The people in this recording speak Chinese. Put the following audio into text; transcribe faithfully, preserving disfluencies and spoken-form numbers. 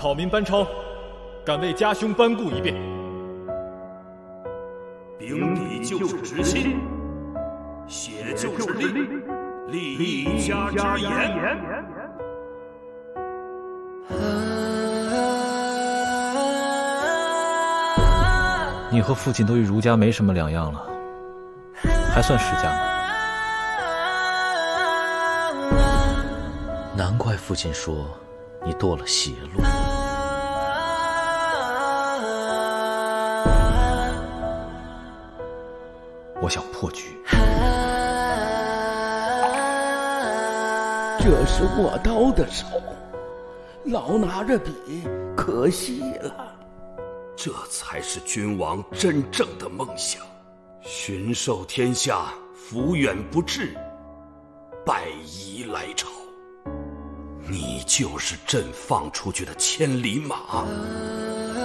草民班超，敢为家兄班固一辩。 秉笔就是直心，写就是立，立家之言。 你和父亲都与儒家没什么两样了，还算世家吗？难怪父亲说你堕了邪路。我想破局。 这是握刀的手，老拿着笔，可惜了。 这才是君王真正的梦想，巡狩天下，福远不至，百夷来朝。你就是朕放出去的千里马。